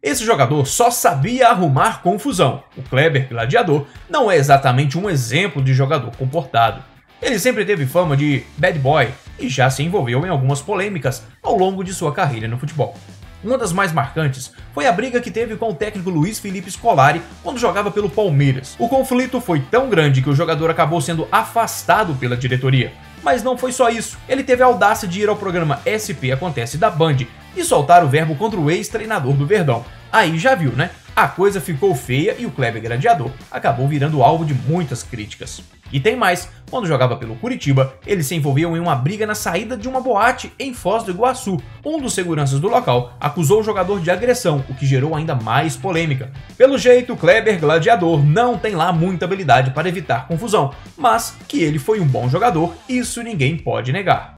Esse jogador só sabia arrumar confusão. O Kleber Gladiador não é exatamente um exemplo de jogador comportado. Ele sempre teve fama de bad boy e já se envolveu em algumas polêmicas ao longo de sua carreira no futebol. Uma das mais marcantes foi a briga que teve com o técnico Luiz Felipe Scolari quando jogava pelo Palmeiras. O conflito foi tão grande que o jogador acabou sendo afastado pela diretoria. Mas não foi só isso, ele teve a audácia de ir ao programa SP Acontece da Band e soltar o verbo contra o ex-treinador do Verdão. Aí já viu, né? A coisa ficou feia e o Kleber Gladiador acabou virando alvo de muitas críticas. E tem mais, quando jogava pelo Curitiba, eles se envolviam em uma briga na saída de uma boate em Foz do Iguaçu. Um dos seguranças do local acusou o jogador de agressão, o que gerou ainda mais polêmica. Pelo jeito, o Kleber Gladiador não tem lá muita habilidade para evitar confusão, mas que ele foi um bom jogador, isso ninguém pode negar.